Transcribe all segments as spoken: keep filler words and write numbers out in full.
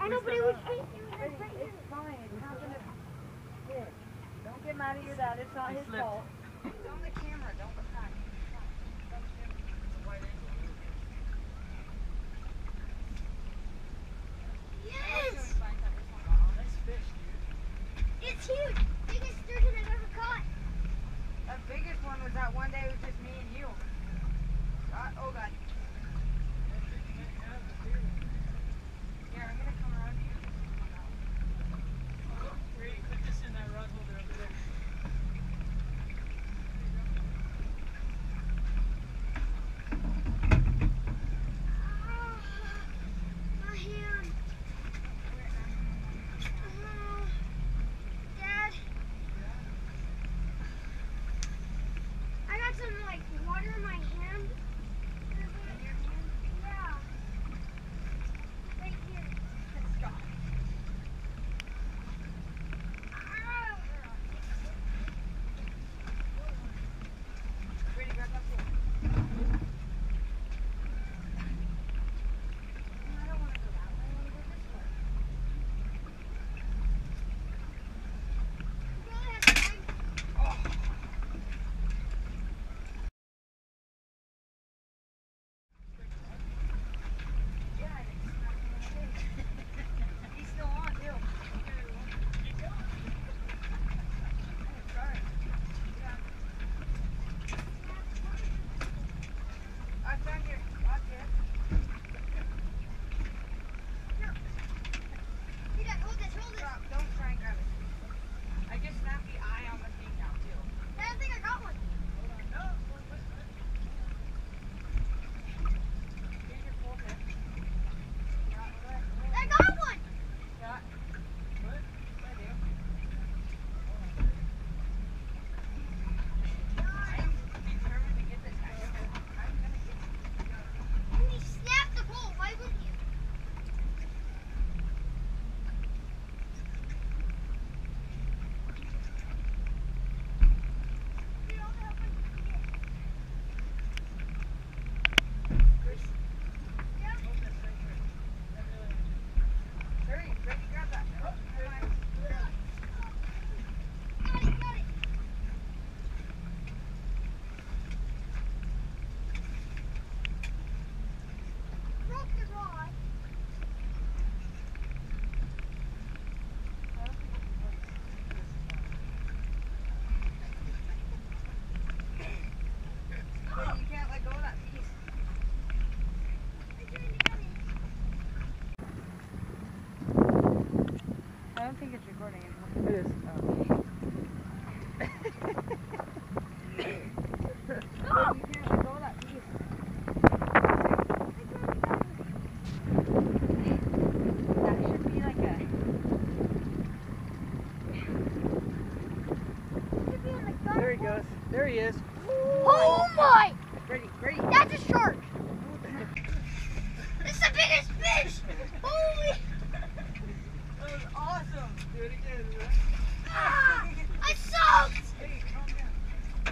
I know, but it was eight. It's fine. It's not gonna hit. Don't get mad at your dad. It's not his fault. It's on the camera. Don't look back. Yes! It's huge. Biggest sturgeon I've ever caught. The biggest one was that one day it was just me and you. God, oh God. Here, I'm gonna come around you. Ready, put this in that rod holder over there. Oh, my hand. Oh, Dad. I got some like water in my hand. Yeah. Right here. Let's go. Ah. Ready, grab that pole. I don't want to go that way. I want to go this way. You probably have time. Oh. Yeah, it's not gonna hit. He's still on, too. Sorry. Yeah. I've done your spot here. Here, Dad, hold this, hold this. Stop. Don't try and grab it. I just snapped the eye on the thing now, too. Dad, I think I got one. Here's your pole tip. Yeah, what do I- I got one. Yeah. What? I do. I'm determined to get this guy. I'm gonna get him. And he snapped the pole. Why wouldn't you? Need all the help I can get. Yeah. Hurry, Reggie, grab that. Come on. Got it, got it. Broke the rod. Wait, you can't let go of that piece. I'm trying to get it. I don't think it's recording anymore. It is. Wait, you can't let go of that piece. That should be like a... Should be on the gun. There he goes. There he is. Oh my! Ready, ready. That's a shark. This is the biggest fish. Holy! That was awesome. Do it again. Ah, I'm soaked. Hey, calm down.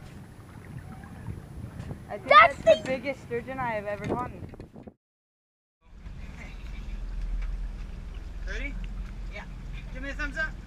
I think That's that's, the- the biggest sturgeon I have ever caught. Ready? Yeah. Give me a thumbs up.